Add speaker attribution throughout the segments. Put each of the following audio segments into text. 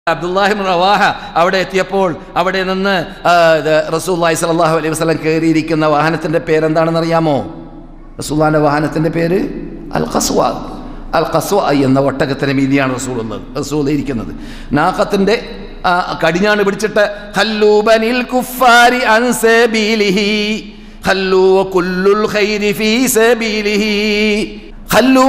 Speaker 1: Abdullahi ibn Rawaha അവിടെ എത്തിയപ്പോൾ അവിടെ നിന്ന് റസൂലുള്ളാഹി സ്വല്ലല്ലാഹു അലൈഹി വസല്ലം കയറിയിരിക്കുന്ന വാഹനത്തിൻ്റെ പേരെന്താണെന്ന് അറിയാമോ? റസൂലുള്ളാഹിൻ്റെ വാഹനത്തിൻ്റെ പേര് അൽ ഖസ്വ. അൽ ഖസ്വ എന്ന ഒട്ടകത്തിന് മീതിയാണ് റസൂൽ ഇരിക്കുന്നത്. നാഖത്തിൻ്റെ കടിഞ്ഞാണ് പിടിച്ചിട്ട് ഖല്ലൂ ബനിൽ കുഫാരി അൻ സബീലിഹി ഖല്ലൂ വകുല്ലുൽ ഖൈരി ഫീ സബീലിഹി ഖല്ലൂ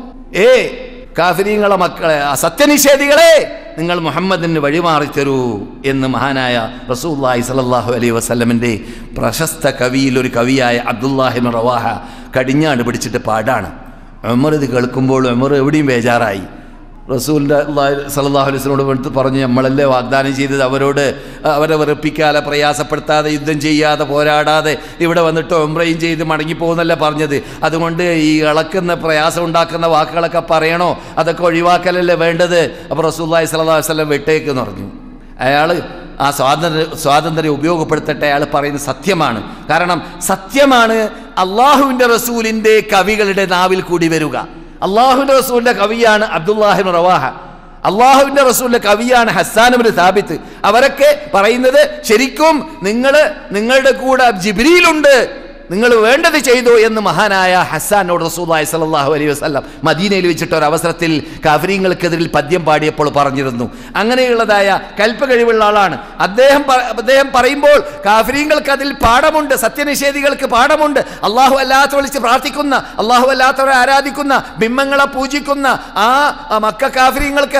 Speaker 1: കാഫിരീങ്ങളെ മക്കളെ, സത്യനിഷേധികളെ, നിങ്ങൾ മുഹമ്മദിന് വഴിമാറി തരൂ എന്ന് മഹാനായ റസൂലുള്ളാഹി സ്വല്ലല്ലാഹു അലൈഹി വസല്ലമിൻ്റെ പ്രശസ്ത കവിയിൽ ഒരു കവിയായ അബ്ദുല്ലാഹി ഇബ്നു റവാഹ കടിഞ്ഞാണ് പിടിച്ചിട്ട് പാടാണ്. ഉമർ ഇത് കേൾക്കുമ്പോൾ ഉമർ എവിടെയും ബേജാറായി. റസൂലിൻ്റെ സല്ലല്ലാഹു അലൈഹി വസല്ലമയോട് എടുത്ത് പറഞ്ഞു, നമ്മളല്ലേ വാഗ്ദാനം ചെയ്തത് അവരെ വെറുപ്പിക്കാതെ, പ്രയാസപ്പെടുത്താതെ, യുദ്ധം ചെയ്യാതെ, പോരാടാതെ ഇവിടെ വന്നിട്ട് ഉംറയും ചെയ്ത് മടങ്ങിപ്പോകുന്നല്ലേ പറഞ്ഞത്. അതുകൊണ്ട് ഈ ഇളക്കുന്ന പ്രയാസം ഉണ്ടാക്കുന്ന വാക്കുകളൊക്കെ പറയണോ? അതൊക്കെ ഒഴിവാക്കലല്ലേ വേണ്ടത്. അപ്പോൾ റസൂലുള്ളാഹി സ്വല്ലല്ലാഹു അലൈഹി വസല്ലം വിട്ടേക്കെന്ന് പറഞ്ഞു. അയാൾ ആ സ്വാതന്ത്ര്യം ഉപയോഗപ്പെടുത്തട്ടെ. അയാൾ പറയുന്നത് സത്യമാണ്. കാരണം സത്യമാണ് അള്ളാഹുവിൻ്റെ റസൂലിൻ്റെ കവികളുടെ നാവിൽ കൂടി വരിക. അള്ളാഹുവിൻ്റെ റസൂലിൻ്റെ കവിയാണ് അബ്ദുല്ലാഹി ഇബ്നു റവാഹ. അള്ളാഹുവിൻ്റെ റസൂലിൻ്റെ കവിയാണ് ഹസ്സാൻ ഇബ്നു സാബിത്ത്. അവരൊക്കെ പറയുന്നത് ശരിക്കും നിങ്ങളുടെ കൂടെ ജിബ്രീലുണ്ട്, നിങ്ങൾ വേണ്ടത് ചെയ്തു എന്ന് മഹാനായ ഹസ്സാനോട് റസൂലുള്ളാഹി സ്വല്ലല്ലാഹു അലൈഹി വസല്ലം മദീനയിൽ വെച്ചിട്ട് ഒരു അവസരത്തിൽ കാഫിരീങ്ങൾക്കെതിരിൽ പദ്യം പാടിയപ്പോൾ പറഞ്ഞിരുന്നു. അങ്ങനെയുള്ളതായ കൽപ്പകഴിവുള്ള ആളാണ് അദ്ദേഹം പറയുമ്പോൾ കാഫിരീങ്ങൾക്ക് അതിൽ പാഠമുണ്ട്, സത്യനിഷേധികൾക്ക് പാഠമുണ്ട്. അള്ളാഹു അല്ലാത്ത വിളിച്ച് പ്രാർത്ഥിക്കുന്ന, അള്ളാഹു അല്ലാത്തവരെ ആരാധിക്കുന്ന, ബിംബങ്ങളെ പൂജിക്കുന്ന ആ മക്ക കാഫിരീങ്ങൾക്ക്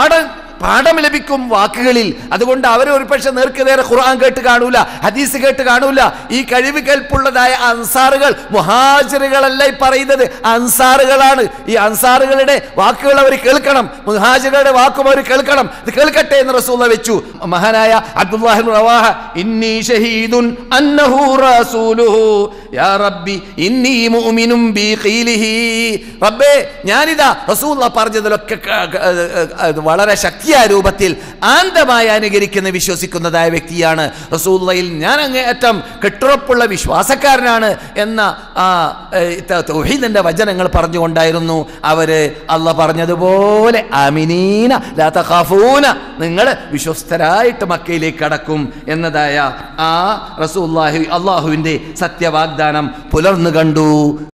Speaker 1: പാഠം ലഭിക്കും വാക്കുകളിൽ. അതുകൊണ്ട് അവർ ഒരു പക്ഷെ നേർക്കുനേരെ ഖുർആൻ കേട്ട് കാണൂല, ഹദീസ് കേട്ട് കാണൂല. ഈ കഴിവ് കേൾപ്പുള്ളതായ അൻസാറുകൾ, മുഹാജിറുകളല്ല ഈ പറയുന്നത്, അൻസാറുകളാണ്. ഈ അൻസാറുകളുടെ വാക്കുകൾ അവർ കേൾക്കണം, മുഹാജിറുകളുടെ വാക്കും അവർ കേൾക്കണം. ഇത് കേൾക്കട്ടെ എന്ന് റസൂലുള്ളാഹി വെച്ചു. മഹാനായ അബ്ദുല്ലാഹി ഇബ്നു റവാഹ ഇന്നി ഷഹീദുൻ അന്നഹു റസൂലുഹു യാ റബ്ബി ഇന്നി മുഅ്മിനും ബി ഖീലിഹി. റബ്ബേ, ഞാനിതാ റസൂലുള്ളാഹി പറഞ്ഞതിലൊക്കെ വളരെ രൂപത്തിൽ ആന്തമായി അനുകരിക്കുന്ന വിശ്വസിക്കുന്നതായ വ്യക്തിയാണ്. റസൂലുള്ളാഹിയിൽ ഞാൻ അങ്ങേയറ്റം കെട്ടുറപ്പുള്ള വിശ്വാസക്കാരനാണ് എന്ന തൗഹീദിന്റെ വചനങ്ങൾ പറഞ്ഞുകൊണ്ടായിരുന്നു അവര് അല്ലാഹ് പറഞ്ഞതുപോലെ ആമിനീന ലാ തഖാഫൂന, നിങ്ങൾ വിശ്വസ്തരായിട്ട് മക്കയിലേക്ക് കടക്കും എന്നതായ ആ റസൂലുള്ളാഹി അല്ലാഹുവിൻ്റെ സത്യവാഗ്ദാനം പുലർന്നു കണ്ടു.